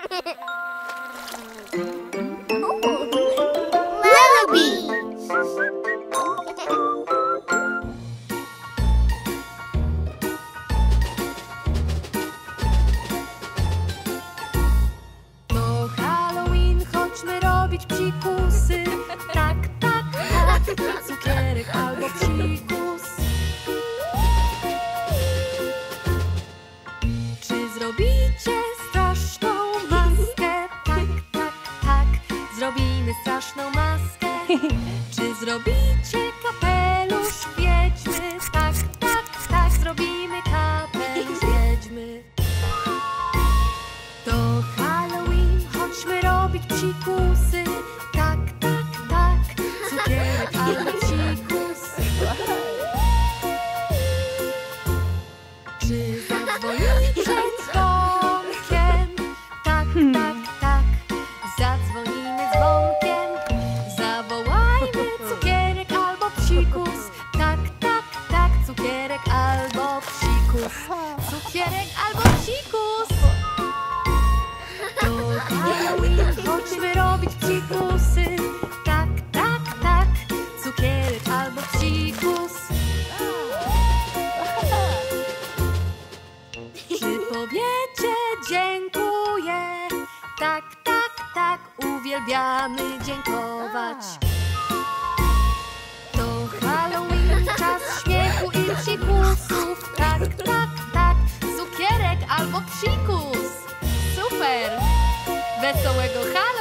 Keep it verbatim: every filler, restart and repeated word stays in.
Lullaby! To Halloween, chodźmy robić psikusy. Tak, tak, tak, cukierek albo psikus. Czy zrobicie straszną maskę? Tak, tak, tak, zrobimy straszną maskę. Czy zrobicie kapelusz wiedźmy? Tak, tak, tak, zrobimy kapelusz wiedźmy. To Halloween, chodźmy robić psikusy. Tak, tak, tak, cukierek albo psikus. Czy zadzwonicie dzwonkiem? Tak, tak, tak, zadzwonimy dzwonkiem. Zawołajmy cukierek albo psikus. Tak, tak, tak, cukierek albo psikus. Cukierek albo psikus. To Halloween, chodźmy robić psikusy. Tak, tak, tak, cukierek albo psikus. Czy powiecie dziękuję? Tak, tak, tak, uwielbiamy dziękować. To Halloween, czas śmiechu i psikusów. Tak, tak, tak, cukierek albo psikus. Super! Wesołego Halloween!